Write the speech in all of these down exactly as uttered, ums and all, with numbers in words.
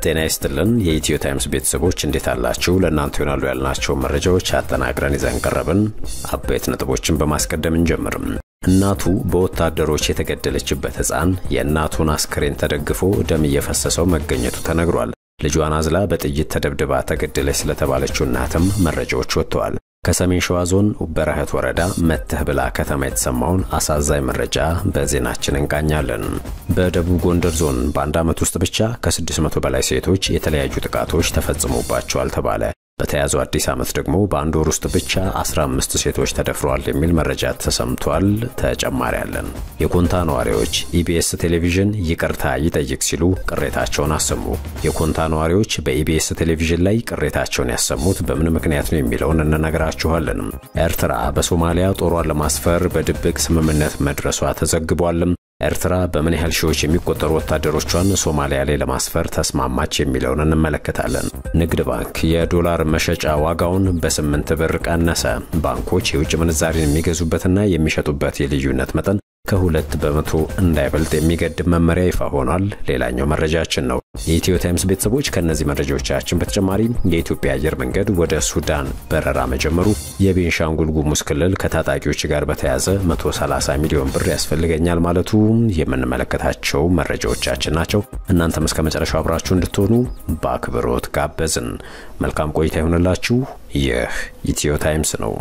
ጤና ይስጥልን የኢትዮ ታይምስ ቤተሰቦች እንዴት አላችሁ? ለእናንተ ይሆናሉ ያልናቸው መረጃዎች አጠናቅረን ይዘን ቀረብን። አበይት ነጥቦችን በማስቀደም እንጀምርም። እናቱ በወታደሮች የተገደለችበት ሕፃን የእናቱን አስክሬን ተደግፎ ደም እየፈሰሰው መገኘቱ ተነግሯል። ልጇን አዝላ በጥይት ተደብድባ ተገደለች ስለተባለችው እናትም መረጃዎች ወጥተዋል። ከሰሜን ሸዋ ዞን በረሃት ወረዳ መተህ ብላ ከተማ የተሰማውን አሳዛኝ መረጃ በዜናችን እንቃኛለን። በደቡብ ጎንደር ዞን በአንድ ዓመት ውስጥ ብቻ ከስድስት መቶ በላይ ሴቶች የተለያዩ ጥቃቶች ተፈጽሞባቸዋል ተባለ። በተያዘው አዲስ ዓመት ደግሞ በአንድ ወር ውስጥ ብቻ አስራ አምስት ሴቶች ተደፍረዋል የሚል መረጃ ተሰምቷል። ተጨማሪ ያለን የኮንታ ነዋሪዎች ኢቢኤስ ቴሌቪዥን ይቅርታ ይጠይቅ ሲሉ ቅሬታቸውን አሰሙ። የኮንታ ነዋሪዎች በኢቢኤስ ቴሌቪዥን ላይ ቅሬታቸውን ያሰሙት በምን ምክንያት ነው የሚለውን እንነግራችኋለን። ኤርትራ በሶማሊያ ጦሯን ለማስፈር በድብቅ ስምምነት መድረሷ ተዘግቧል። ኤርትራ በምን ያህል ሺዎች የሚቆጠሩ ወታደሮቿን ሶማሊያ ላይ ለማስፈር ተስማማች የሚለውን እንመለከታለን። ንግድ ባንክ የዶላር መሸጫ ዋጋውን በስምንት ብር ቀነሰ። ባንኮች የውጭ ምንዛሪን የሚገዙበትና የሚሸጡበት የልዩነት መጠን ከሁለት በመቶ እንዳይበልጥ የሚገድብ መመሪያ ይፋ ሆኗል። ሌላኛው መረጃችን ነው። የኢትዮ ታይምስ ቤተሰቦች ከነዚህ መረጃዎቻችን በተጨማሪ የኢትዮጵያ አየር መንገድ ወደ ሱዳን በረራ መጀመሩ፣ የቤንሻንጉል ጉሙዝ ክልል ከታጣቂዎች ጋር በተያያዘ መቶ ሰላሳ ሚሊዮን ብር ያስፈልገኛል ማለቱ የምንመለከታቸው መረጃዎቻችን ናቸው። እናንተም እስከ መጨረሻው አብራችሁ እንድትሆኑ በአክብሮት ጋበዝን። መልካም ቆይታ ይሁንላችሁ። ይህ ኢትዮ ታይምስ ነው።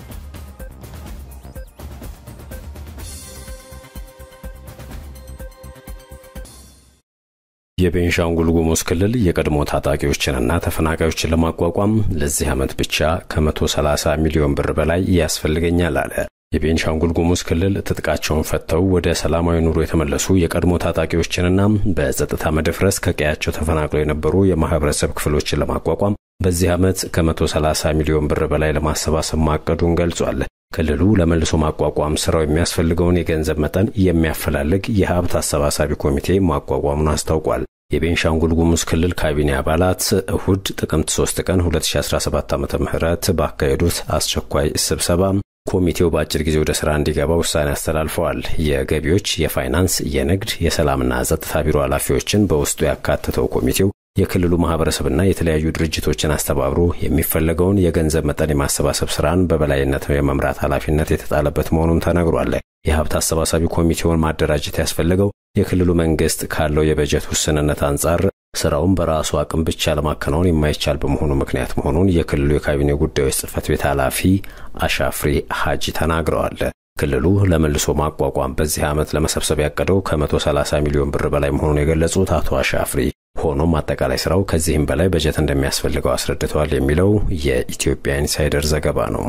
የቤንሻንጉል ጉሙዝ ክልል የቀድሞ ታጣቂዎችንና ተፈናቃዮችን ለማቋቋም ለዚህ ዓመት ብቻ ከመቶ ሰላሳ ሚሊዮን ብር በላይ ያስፈልገኛል አለ። የቤንሻንጉል ጉሙዝ ክልል ትጥቃቸውን ፈተው ወደ ሰላማዊ ኑሮ የተመለሱ የቀድሞ ታጣቂዎችንና በጸጥታ መደፍረስ ከቀያቸው ተፈናቅለው የነበሩ የማህበረሰብ ክፍሎችን ለማቋቋም በዚህ ዓመት ከመቶ ሰላሳ ሚሊዮን ብር በላይ ለማሰባሰብ ማቀዱን ገልጿል። ክልሉ ለመልሶ ማቋቋም ስራው የሚያስፈልገውን የገንዘብ መጠን የሚያፈላልግ የሀብት አሰባሳቢ ኮሚቴ ማቋቋሙን አስታውቋል። የቤንሻንጉል ጉሙዝ ክልል ካቢኔ አባላት እሁድ ጥቅምት ሶስት ቀን ሁለት ሺህ አስራ ሰባት ዓመተ ምህረት ባካሄዱት አስቸኳይ ስብሰባ ኮሚቴው በአጭር ጊዜ ወደ ስራ እንዲገባ ውሳኔ አስተላልፈዋል። የገቢዎች፣ የፋይናንስ፣ የንግድ፣ የሰላምና ጸጥታ ቢሮ ኃላፊዎችን በውስጡ ያካተተው ኮሚቴው የክልሉ ማህበረሰብና የተለያዩ ድርጅቶችን አስተባብሮ የሚፈለገውን የገንዘብ መጠን የማሰባሰብ ስራን በበላይነት የመምራት ኃላፊነት የተጣለበት መሆኑን ተነግሯል። የሀብት አሰባሳቢ ኮሚቴውን ማደራጀት ያስፈልገው የክልሉ መንግስት ካለው የበጀት ውስንነት አንጻር ስራውን በራሱ አቅም ብቻ ለማከናወን የማይቻል በመሆኑ ምክንያት መሆኑን የክልሉ የካቢኔ ጉዳዮች ጽህፈት ቤት ኃላፊ አሻፍሪ ሀጂ ተናግረዋል። ክልሉ ለመልሶ ማቋቋም በዚህ ዓመት ለመሰብሰብ ያቀደው ከመቶ ሰላሳ ሚሊዮን ብር በላይ መሆኑን የገለጹት አቶ አሻፍሪ ሆኖም አጠቃላይ ስራው ከዚህም በላይ በጀት እንደሚያስፈልገው አስረድተዋል የሚለው የኢትዮጵያ ኢንሳይደር ዘገባ ነው።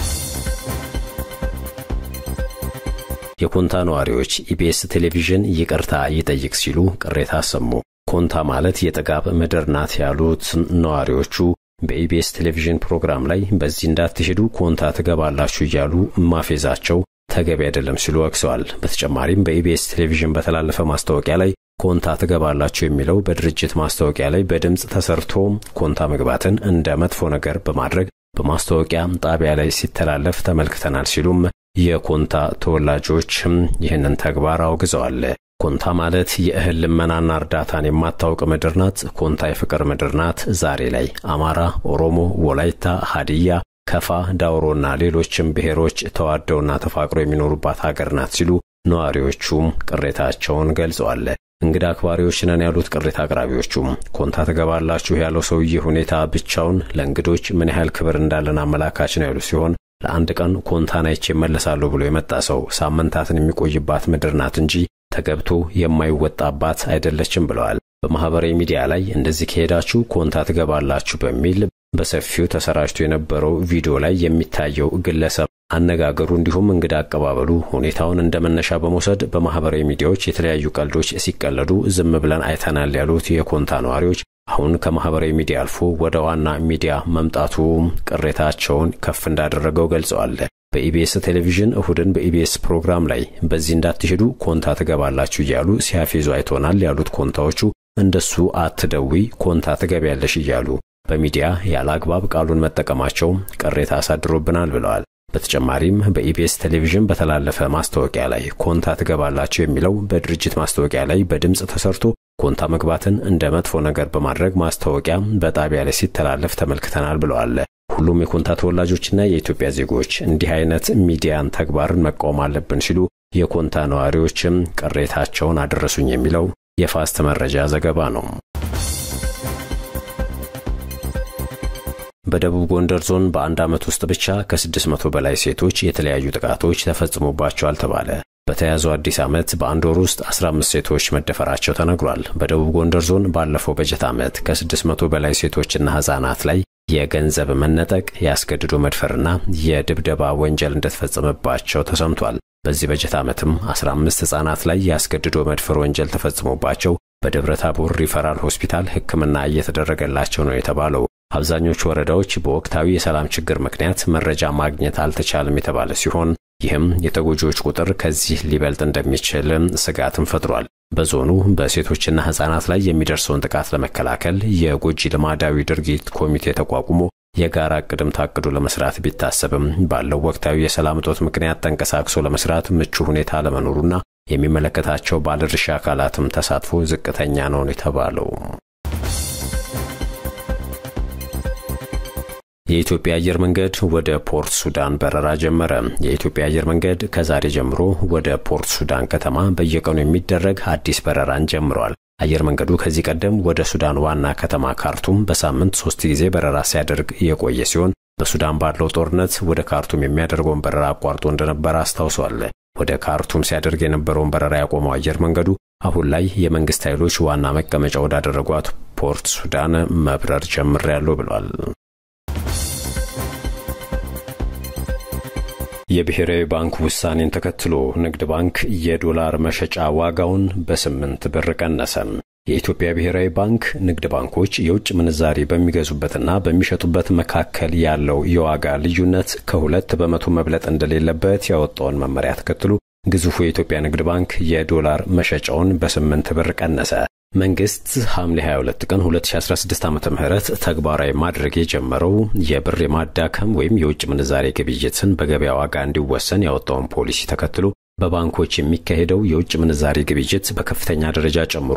የኮንታ ነዋሪዎች ኢቢኤስ ቴሌቪዥን ይቅርታ ይጠይቅ ሲሉ ቅሬታ አሰሙ። ኮንታ ማለት የጥጋብ ምድር ናት ያሉት ነዋሪዎቹ በኢቢኤስ ቴሌቪዥን ፕሮግራም ላይ በዚህ እንዳትሄዱ ኮንታ ትገባላችሁ እያሉ ማፌዛቸው ተገቢ አይደለም ሲሉ ወቅሰዋል። በተጨማሪም በኢቢኤስ ቴሌቪዥን በተላለፈ ማስታወቂያ ላይ ኮንታ ትገባላችሁ የሚለው በድርጅት ማስታወቂያ ላይ በድምጽ ተሰርቶ ኮንታ መግባትን እንደ መጥፎ ነገር በማድረግ በማስታወቂያ ጣቢያ ላይ ሲተላለፍ ተመልክተናል ሲሉም የኮንታ ተወላጆች ይህንን ተግባር አውግዘዋል። ኮንታ ማለት የእህል ልመናና እርዳታን የማታውቅ ምድር ናት። ኮንታ የፍቅር ምድር ናት። ዛሬ ላይ አማራ፣ ኦሮሞ፣ ወላይታ፣ ሀዲያ፣ ከፋ፣ ዳውሮና ሌሎችም ብሔሮች ተዋደውና ተፋቅረው የሚኖሩባት ሀገር ናት ሲሉ ነዋሪዎቹም ቅሬታቸውን ገልጸዋል። እንግዳ አክባሪዎች ነን ያሉት ቅሬታ አቅራቢዎቹም ኮንታ ተገባላችሁ ያለው ሰውዬ ሁኔታ ብቻውን ለእንግዶች ምን ያህል ክብር እንዳለን አመላካች ነው ያሉ ሲሆን ለአንድ ቀን ኮንታን አይቼ እመለሳለሁ ብሎ የመጣ ሰው ሳምንታትን የሚቆይባት ምድር ናት እንጂ ተገብቶ የማይወጣባት አይደለችም ብለዋል። በማህበራዊ ሚዲያ ላይ እንደዚህ ከሄዳችሁ ኮንታ ትገባላችሁ በሚል በሰፊው ተሰራጭቶ የነበረው ቪዲዮ ላይ የሚታየው ግለሰብ አነጋገሩ እንዲሁም እንግዳ አቀባበሉ ሁኔታውን እንደመነሻ በመውሰድ በማህበራዊ ሚዲያዎች የተለያዩ ቀልዶች ሲቀለዱ ዝም ብለን አይተናል ያሉት የኮንታ ነዋሪዎች አሁን ከማህበራዊ ሚዲያ አልፎ ወደ ዋና ሚዲያ መምጣቱ ቅሬታቸውን ከፍ እንዳደረገው ገልጸዋል። በኢቢኤስ ቴሌቪዥን እሁድን በኢቢኤስ ፕሮግራም ላይ በዚህ እንዳትሄዱ ኮንታ ትገባላችሁ እያሉ ሲያፌዙ አይተናል ያሉት ኮንታዎቹ እንደሱ አትደዊ ኮንታ ትገቢያለሽ እያሉ በሚዲያ ያላግባብ ቃሉን መጠቀማቸው ቅሬታ አሳድሮብናል ብለዋል። በተጨማሪም በኢቢኤስ ቴሌቪዥን በተላለፈ ማስታወቂያ ላይ ኮንታ ትገባላችሁ የሚለው በድርጅት ማስታወቂያ ላይ በድምጽ ተሰርቶ ኮንታ መግባትን እንደ መጥፎ ነገር በማድረግ ማስታወቂያ በጣቢያ ላይ ሲተላለፍ ተመልክተናል ብለዋል። ሁሉም የኮንታ ተወላጆችና የኢትዮጵያ ዜጎች እንዲህ አይነት ሚዲያን ተግባርን መቃወም አለብን ሲሉ የኮንታ ነዋሪዎችም ቅሬታቸውን አደረሱኝ የሚለው የፋስት መረጃ ዘገባ ነው። በደቡብ ጎንደር ዞን በአንድ ዓመት ውስጥ ብቻ ከስድስት መቶ በላይ ሴቶች የተለያዩ ጥቃቶች ተፈጽሞባቸዋል ተባለ። በተያዘው አዲስ ዓመት በአንድ ወር ውስጥ አስራ አምስት ሴቶች መደፈራቸው ተነግሯል። በደቡብ ጎንደር ዞን ባለፈው በጀት ዓመት ከስድስት መቶ በላይ ሴቶችና ሕፃናት ላይ የገንዘብ መነጠቅ፣ ያስገድዶ መድፈርና የድብደባ ወንጀል እንደተፈጸመባቸው ተሰምቷል። በዚህ በጀት ዓመትም አስራ አምስት ሕፃናት ላይ ያስገድዶ መድፈር ወንጀል ተፈጽሞባቸው በደብረ ታቦር ሪፈራል ሆስፒታል ሕክምና እየተደረገላቸው ነው የተባለው። አብዛኞቹ ወረዳዎች በወቅታዊ የሰላም ችግር ምክንያት መረጃ ማግኘት አልተቻለም የተባለ ሲሆን ይህም የተጎጂዎች ቁጥር ከዚህ ሊበልጥ እንደሚችል ስጋትን ፈጥሯል። በዞኑ በሴቶችና ሕፃናት ላይ የሚደርሰውን ጥቃት ለመከላከል የጎጂ ልማዳዊ ድርጊት ኮሚቴ ተቋቁሞ የጋራ ዕቅድም ታቅዶ ለመስራት ቢታሰብም ባለው ወቅታዊ የሰላም እጦት ምክንያት ተንቀሳቅሶ ለመስራት ምቹ ሁኔታ ለመኖሩና የሚመለከታቸው ባለድርሻ አካላትም ተሳትፎ ዝቅተኛ ነው የተባለው። የኢትዮጵያ አየር መንገድ ወደ ፖርት ሱዳን በረራ ጀመረ። የኢትዮጵያ አየር መንገድ ከዛሬ ጀምሮ ወደ ፖርት ሱዳን ከተማ በየቀኑ የሚደረግ አዲስ በረራን ጀምሯል። አየር መንገዱ ከዚህ ቀደም ወደ ሱዳን ዋና ከተማ ካርቱም በሳምንት ሶስት ጊዜ በረራ ሲያደርግ የቆየ ሲሆን በሱዳን ባለው ጦርነት ወደ ካርቱም የሚያደርገውን በረራ አቋርጦ እንደነበር አስታውሷል። ወደ ካርቱም ሲያደርግ የነበረውን በረራ ያቆመው አየር መንገዱ አሁን ላይ የመንግስት ኃይሎች ዋና መቀመጫ ወዳደረጓት ፖርት ሱዳን መብረር ጀምሬያለሁ ብሏል። የብሔራዊ ባንክ ውሳኔን ተከትሎ ንግድ ባንክ የዶላር መሸጫ ዋጋውን በስምንት ብር ቀነሰ። የኢትዮጵያ ብሔራዊ ባንክ ንግድ ባንኮች የውጭ ምንዛሪ በሚገዙበትና በሚሸጡበት መካከል ያለው የዋጋ ልዩነት ከሁለት በመቶ መብለጥ እንደሌለበት ያወጣውን መመሪያ ተከትሎ ግዙፉ የኢትዮጵያ ንግድ ባንክ የዶላር መሸጫውን በስምንት ብር ቀነሰ። መንግስት ሐምሌ ሃያ ሁለት ቀን ሁለት ሺህ አስራ ስድስት ዓመተ ምህረት ተግባራዊ ማድረግ የጀመረው የብር የማዳከም ወይም የውጭ ምንዛሪ ግብይትን በገበያ ዋጋ እንዲወሰን ያወጣውን ፖሊሲ ተከትሎ በባንኮች የሚካሄደው የውጭ ምንዛሪ ግብይት በከፍተኛ ደረጃ ጨምሮ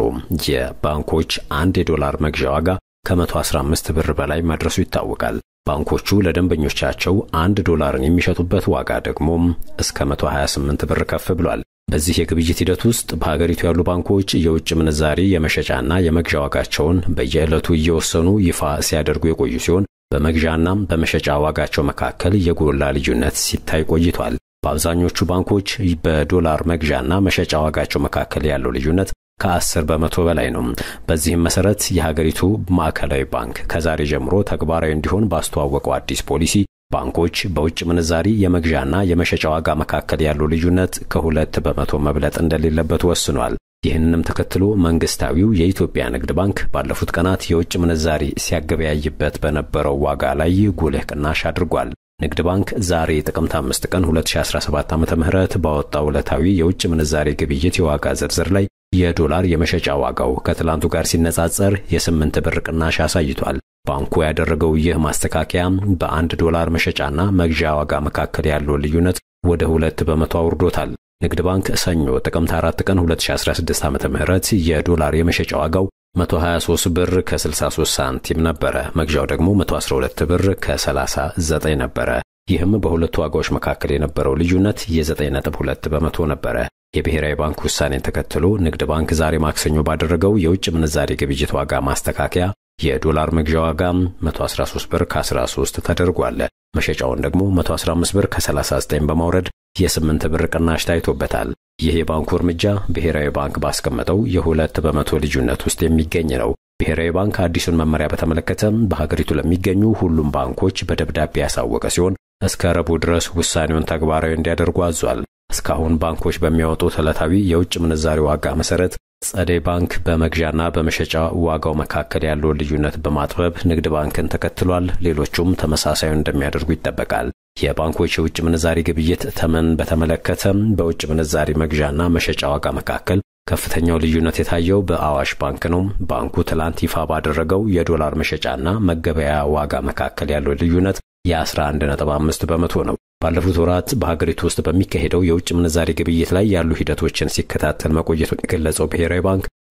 የባንኮች አንድ የዶላር መግዣ ዋጋ ከመቶ አስራ አምስት ብር በላይ መድረሱ ይታወቃል። ባንኮቹ ለደንበኞቻቸው አንድ ዶላርን የሚሸጡበት ዋጋ ደግሞ እስከ መቶ ሀያ ስምንት ብር ከፍ ብሏል። በዚህ የግብይት ሂደት ውስጥ በሀገሪቱ ያሉ ባንኮች የውጭ ምንዛሪ የመሸጫና የመግዣ ዋጋቸውን በየዕለቱ እየወሰኑ ይፋ ሲያደርጉ የቆዩ ሲሆን በመግዣና በመሸጫ ዋጋቸው መካከል የጎላ ልዩነት ሲታይ ቆይቷል። በአብዛኞቹ ባንኮች በዶላር መግዣና መሸጫ ዋጋቸው መካከል ያለው ልዩነት ከአስር በመቶ በላይ ነው። በዚህም መሰረት የሀገሪቱ ማዕከላዊ ባንክ ከዛሬ ጀምሮ ተግባራዊ እንዲሆን ባስተዋወቀው አዲስ ፖሊሲ ባንኮች በውጭ ምንዛሪ የመግዣና የመሸጫ ዋጋ መካከል ያለው ልዩነት ከሁለት በመቶ መብለጥ እንደሌለበት ወስኗል። ይህንንም ተከትሎ መንግስታዊው የኢትዮጵያ ንግድ ባንክ ባለፉት ቀናት የውጭ ምንዛሪ ሲያገበያይበት በነበረው ዋጋ ላይ ጉልህ ቅናሽ አድርጓል። ንግድ ባንክ ዛሬ ጥቅምት አምስት ቀን ሁለት ሺህ አስራ ሰባት ዓመተ ምህረት ባወጣው ዕለታዊ የውጭ ምንዛሪ ግብይት የዋጋ ዝርዝር ላይ የዶላር የመሸጫ ዋጋው ከትላንቱ ጋር ሲነጻጸር የስምንት ብር ቅናሽ አሳይቷል። ባንኩ ያደረገው ይህ ማስተካከያ በአንድ ዶላር መሸጫና መግዣ ዋጋ መካከል ያለው ልዩነት ወደ ሁለት በመቶ አውርዶታል። ንግድ ባንክ ሰኞ ጥቅምት አራት ቀን ሁለት ሺህ አስራ ስድስት ዓመተ ምህረት የዶላር የመሸጫ ዋጋው መቶ ሀያ ሶስት ብር ከስልሳ ሶስት ሳንቲም ነበረ። መግዣው ደግሞ መቶ አስራ ሁለት ብር ከሰላሳ ዘጠኝ ነበረ። ይህም በሁለቱ ዋጋዎች መካከል የነበረው ልዩነት የዘጠኝ ነጥብ ሁለት በመቶ ነበረ። የብሔራዊ ባንክ ውሳኔን ተከትሎ ንግድ ባንክ ዛሬ ማክሰኞ ባደረገው የውጭ ምንዛሪ ግብይት ዋጋ ማስተካከያ የዶላር መግዣ ዋጋ መቶ አስራ ሶስት ብር ከአስራ ሶስት ተደርጓል። መሸጫውን ደግሞ መቶ አስራ አምስት ብር ከሰላሳ ዘጠኝ በማውረድ የስምንት ብር ቅናሽ ታይቶበታል። ይህ የባንኩ እርምጃ ብሔራዊ ባንክ ባስቀመጠው የሁለት በመቶ ልዩነት ውስጥ የሚገኝ ነው። ብሔራዊ ባንክ አዲሱን መመሪያ በተመለከተ በሀገሪቱ ለሚገኙ ሁሉም ባንኮች በደብዳቤ ያሳወቀ ሲሆን እስከ ረቡዕ ድረስ ውሳኔውን ተግባራዊ እንዲያደርጉ አዟል። እስካሁን ባንኮች በሚያወጡት ዕለታዊ የውጭ ምንዛሪ ዋጋ መሰረት ጸደይ ባንክ በመግዣና በመሸጫ ዋጋው መካከል ያለውን ልዩነት በማጥበብ ንግድ ባንክን ተከትሏል። ሌሎቹም ተመሳሳዩን እንደሚያደርጉ ይጠበቃል። የባንኮች የውጭ ምንዛሪ ግብይት ተመን በተመለከተ በውጭ ምንዛሪ መግዣና መሸጫ ዋጋ መካከል ከፍተኛው ልዩነት የታየው በአዋሽ ባንክ ነው። ባንኩ ትላንት ይፋ ባደረገው የዶላር መሸጫና መገበያ ዋጋ መካከል ያለው ልዩነት የአስራ አንድ ነጥብ አምስት በመቶ ነው። ባለፉት ወራት በሀገሪቱ ውስጥ በሚካሄደው የውጭ ምንዛሪ ግብይት ላይ ያሉ ሂደቶችን ሲከታተል መቆየቱን የገለጸው ብሔራዊ ባንክ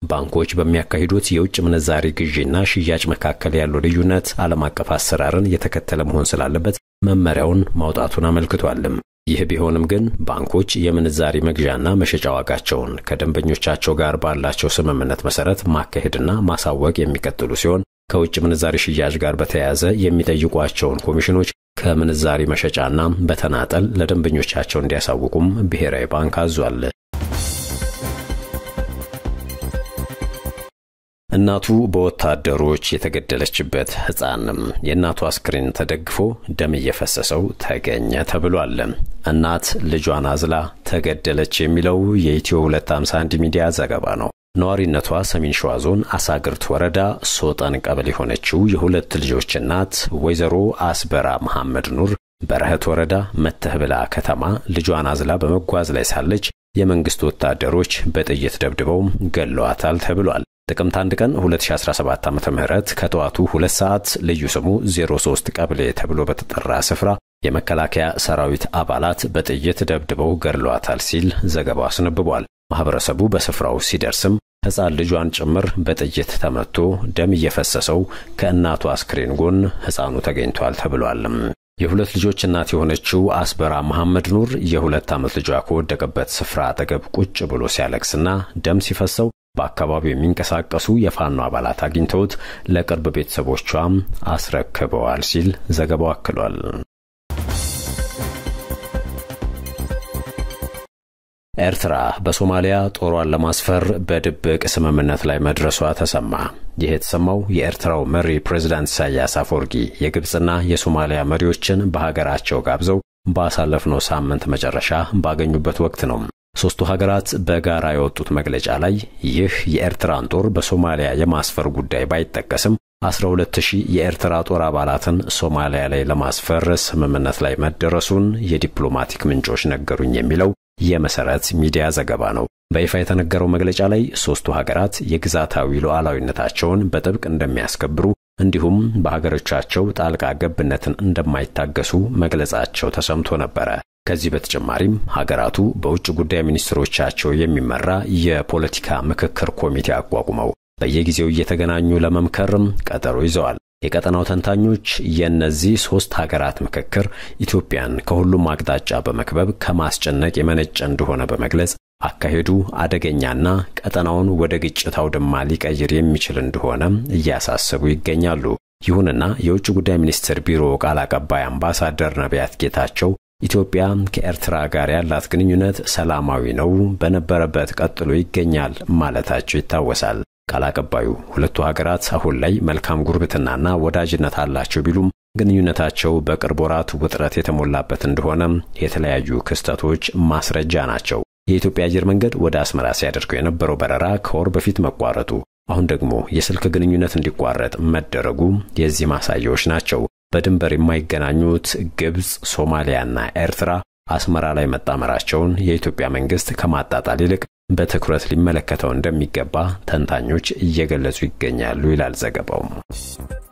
ባንኮች በሚያካሂዱት የውጭ ምንዛሪ ግዢና ሽያጭ መካከል ያለው ልዩነት ዓለም አቀፍ አሰራርን የተከተለ መሆን ስላለበት መመሪያውን ማውጣቱን አመልክቷልም። ይህ ቢሆንም ግን ባንኮች የምንዛሪ መግዣና መሸጫ ዋጋቸውን ከደንበኞቻቸው ጋር ባላቸው ስምምነት መሰረት ማካሄድና ማሳወቅ የሚቀጥሉ ሲሆን ከውጭ ምንዛሪ ሽያጭ ጋር በተያያዘ የሚጠይቋቸውን ኮሚሽኖች ከምንዛሪ መሸጫና በተናጠል ለደንበኞቻቸው እንዲያሳውቁም ብሔራዊ ባንክ አዟል። እናቱ በወታደሮች የተገደለችበት ሕፃንም የእናቱ አስክሬን ተደግፎ ደም እየፈሰሰው ተገኘ ተብሏል። እናት ልጇን አዝላ ተገደለች የሚለው የኢትዮ ሁለት ሃምሳ አንድ ሚዲያ ዘገባ ነው። ነዋሪነቷ ሰሜን ሸዋ ዞን አሳግርት ወረዳ ሶጠን ቀበሌ የሆነችው የሁለት ልጆች እናት ወይዘሮ አስበራ መሐመድ ኑር በረህት ወረዳ መተህብላ ከተማ ልጇን አዝላ በመጓዝ ላይ ሳለች የመንግስት ወታደሮች በጥይት ደብድበው ገለዋታል ተብሏል። ጥቅምት አንድ ቀን ሁለት ሺህ አስራ ሰባት ዓመተ ምህረት ከጠዋቱ ሁለት ሰዓት ልዩ ስሙ ዜሮ ሶስት ቀበሌ ተብሎ በተጠራ ስፍራ የመከላከያ ሰራዊት አባላት በጥይት ደብድበው ገለዋታል ሲል ዘገባው አስነብቧል። ማህበረሰቡ በስፍራው ሲደርስም ሕፃን ልጇን ጭምር በጥይት ተመቶ ደም እየፈሰሰው ከእናቱ አስክሬን ጎን ሕፃኑ ተገኝቷል ተብሏል። የሁለት ልጆች እናት የሆነችው አስበራ መሐመድ ኑር የሁለት ዓመት ልጇ ከወደቀበት ስፍራ አጠገብ ቁጭ ብሎ ሲያለቅስና ደም ሲፈሰው በአካባቢው የሚንቀሳቀሱ የፋኖ አባላት አግኝተውት ለቅርብ ቤተሰቦቿም አስረክበዋል ሲል ዘገባው አክሏል። ኤርትራ በሶማሊያ ጦሯን ለማስፈር በድብቅ ስምምነት ላይ መድረሷ ተሰማ። ይህ የተሰማው የኤርትራው መሪ ፕሬዝዳንት ኢሳያስ አፈወርቂ የግብጽና የሶማሊያ መሪዎችን በሀገራቸው ጋብዘው ባሳለፍነው ሳምንት መጨረሻ ባገኙበት ወቅት ነው። ሶስቱ ሀገራት በጋራ የወጡት መግለጫ ላይ ይህ የኤርትራን ጦር በሶማሊያ የማስፈር ጉዳይ ባይጠቀስም አስራ ሁለት ሺህ የኤርትራ ጦር አባላትን ሶማሊያ ላይ ለማስፈር ስምምነት ላይ መደረሱን የዲፕሎማቲክ ምንጮች ነገሩኝ የሚለው የመሰረት ሚዲያ ዘገባ ነው። በይፋ የተነገረው መግለጫ ላይ ሶስቱ ሀገራት የግዛታዊ ሉዓላዊነታቸውን በጥብቅ እንደሚያስከብሩ እንዲሁም በሀገሮቻቸው ጣልቃ ገብነትን እንደማይታገሱ መግለጻቸው ተሰምቶ ነበር። ከዚህ በተጨማሪም ሀገራቱ በውጭ ጉዳይ ሚኒስትሮቻቸው የሚመራ የፖለቲካ ምክክር ኮሚቴ አቋቁመው በየጊዜው እየተገናኙ ለመምከርም ቀጠሮ ይዘዋል። የቀጠናው ተንታኞች የነዚህ ሶስት ሀገራት ምክክር ኢትዮጵያን ከሁሉም አቅጣጫ በመክበብ ከማስጨነቅ የመነጨ እንደሆነ በመግለጽ አካሄዱ አደገኛና ቀጠናውን ወደ ግጭት አውድማ ሊቀይር የሚችል እንደሆነ እያሳሰቡ ይገኛሉ። ይሁንና የውጭ ጉዳይ ሚኒስትር ቢሮ ቃል አቀባይ አምባሳደር ነቢያት ጌታቸው ኢትዮጵያ ከኤርትራ ጋር ያላት ግንኙነት ሰላማዊ ነው፣ በነበረበት ቀጥሎ ይገኛል ማለታቸው ይታወሳል። ቃል አቀባዩ ሁለቱ ሀገራት አሁን ላይ መልካም ጉርብትናና ወዳጅነት አላቸው ቢሉም ግንኙነታቸው በቅርብ ወራት ውጥረት የተሞላበት እንደሆነ የተለያዩ ክስተቶች ማስረጃ ናቸው። የኢትዮጵያ አየር መንገድ ወደ አስመራ ሲያደርገው የነበረው በረራ ከወር በፊት መቋረጡ፣ አሁን ደግሞ የስልክ ግንኙነት እንዲቋረጥ መደረጉ የዚህ ማሳያዎች ናቸው። በድንበር የማይገናኙት ግብጽ፣ ሶማሊያና ኤርትራ አስመራ ላይ መጣመራቸውን የኢትዮጵያ መንግስት ከማጣጣል ይልቅ በትኩረት ሊመለከተው እንደሚገባ ተንታኞች እየገለጹ ይገኛሉ ይላል ዘገባው።